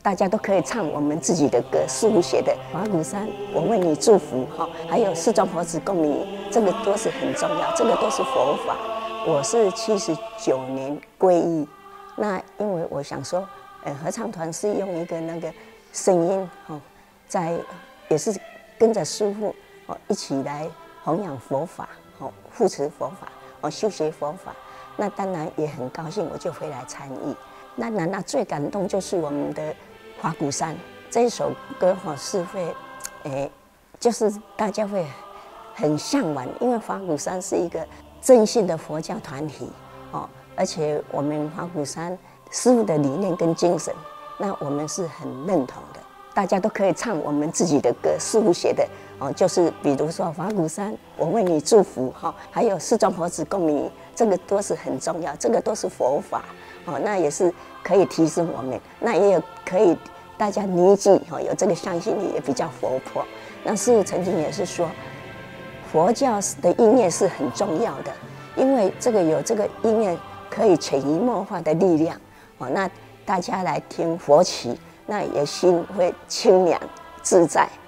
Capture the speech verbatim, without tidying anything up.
大家都可以唱我们自己的歌，师父写的《法鼓山》，我为你祝福哈，还有四庄婆子供你，这个都是很重要，这个都是佛法。我是七十九年皈依，那因为我想说，呃，合唱团是用一个那个声音哈，在也是跟着师父哦一起来弘扬佛法，哦护持佛法，哦修学佛法。那当然也很高兴，我就回来参与。那那那最感动就是我们的《法鼓山》这一首歌哈，是会，诶，就是大家会很向往，因为法鼓山是一个正信的佛教团体哦，而且我们法鼓山师父的理念跟精神，那我们是很认同的。大家都可以唱我们自己的歌，师父写的哦，就是比如说法鼓山，我为你祝福哈，还有四庄婆子供你，这个都是很重要，这个都是佛法哦，那也是可以提升我们，那也有可以大家理解哈，有这个向心力，也比较活泼。那师父曾经也是说，佛教的音乐是很重要的，因为这个有这个音乐可以潜移默化的力量哦，那大家来听佛曲。那也心会清凉自在。